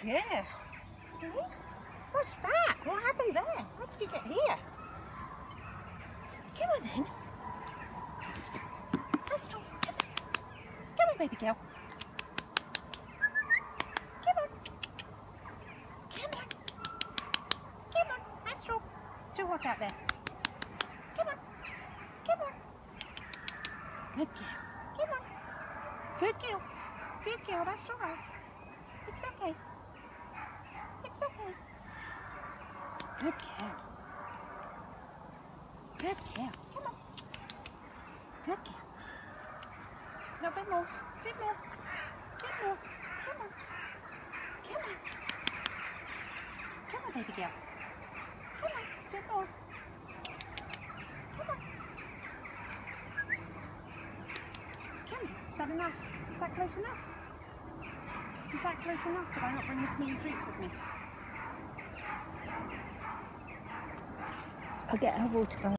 girl. Really? What's that? What happened there? How did you get here? Come on then. Astral, come on. Come on, baby girl. Come on. Come on. Come on, Astral. It's too hot out there. Come on. Come on. Good girl. Come on. Good girl. Good girl, that's all right. It's okay. It's okay. Good girl. Good girl. Come on. Good girl. No, a bit more. Bit more. Bit more. Come on. Come on. Come on, baby girl. Come on. Bit more. Come on. Come on. Is that enough? Is that close enough? Is that close enough? Did I not bring the smelly treats with me? I'll get her water bottle.